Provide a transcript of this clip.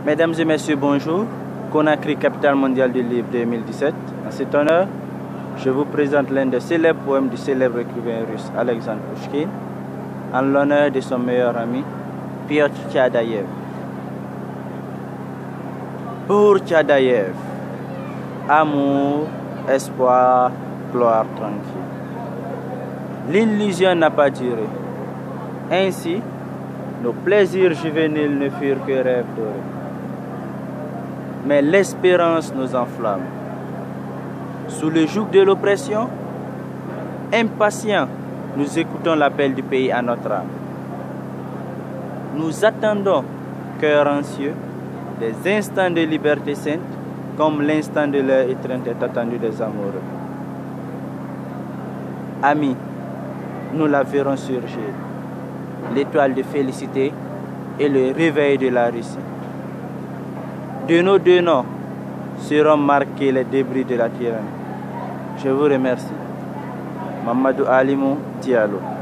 Mesdames et messieurs, bonjour. Conakry, capitale mondiale du livre 2017. En cet honneur, je vous présente l'un des célèbres poèmes du célèbre écrivain russe Alexandre Pouchkine, en l'honneur de son meilleur ami, Piotr Tchadaïev. Pour Tchadaïev, amour, espoir, gloire tranquille. L'illusion n'a pas duré. Ainsi, nos plaisirs juvéniles ne furent que rêves dorés. Mais l'espérance nous enflamme. Sous le joug de l'oppression, impatients, nous écoutons l'appel du pays à notre âme. Nous attendons, cœur anxieux, des instants de liberté sainte, comme l'instant de leur étreinte est attendu des amoureux. Amis, nous la verrons surgir, l'étoile de félicité et le réveil de la Russie. De nos deux noms seront marqués les débris de la tyrannie. Je vous remercie. Mamadou Alimou Diallo.